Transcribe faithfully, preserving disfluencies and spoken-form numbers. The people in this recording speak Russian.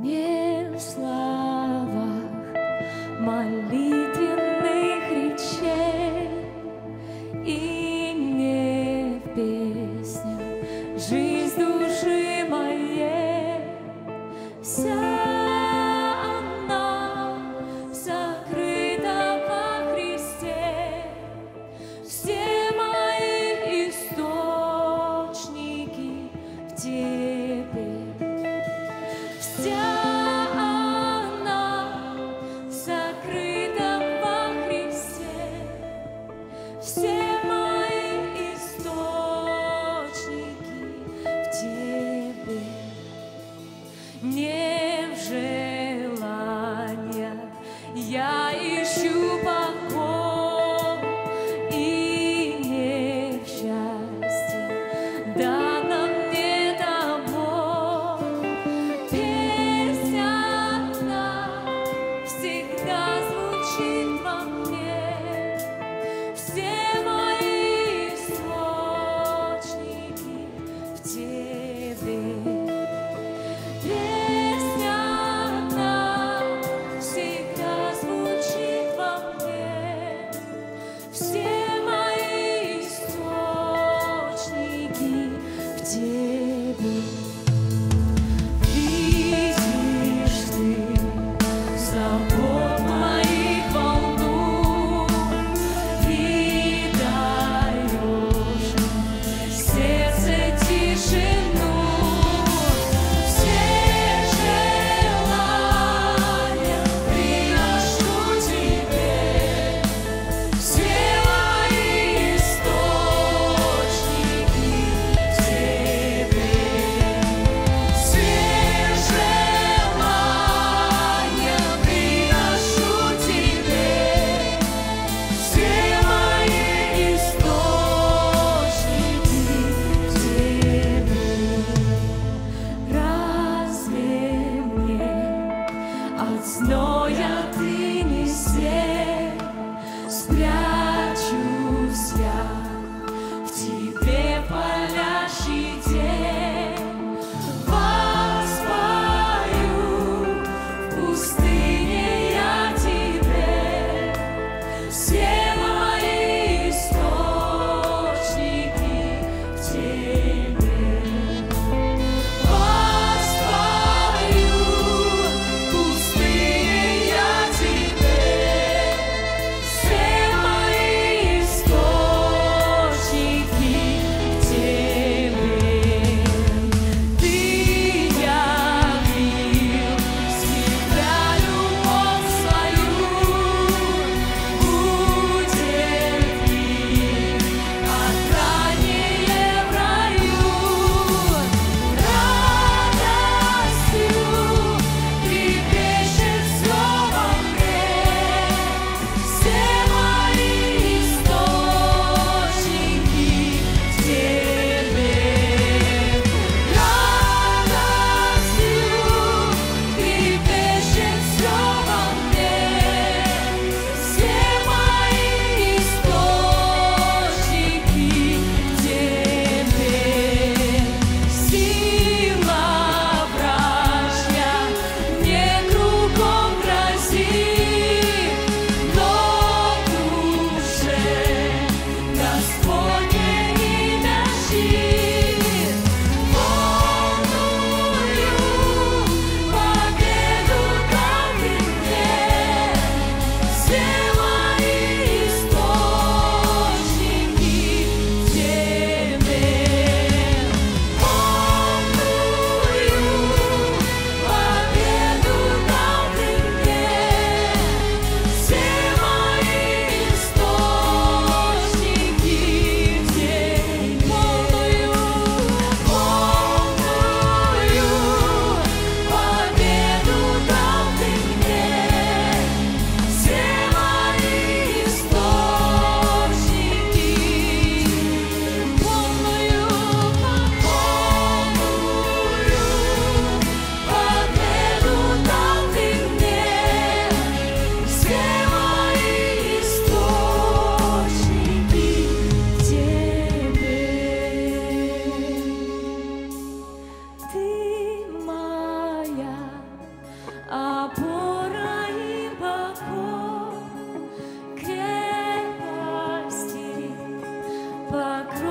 Не в словах молитвенных речей и не в песнях жизнь души моей, вся она сокрыта во Христе, все мои источники в Тебе. Вся она сокрыта во Христе, все мои источники в Тебе. Не в желаниях я ищу покой, и не в счастье данном мне тобой. Песня одна всегда звучит во мне, все мои источники в Тебе. Песня одна всегда звучит во мне, все мои источники в Тебе. Видишь Ты забот моих волну и даешь сердце тишину. Все желания приношу Тебе, все мои источники в Тебе. покров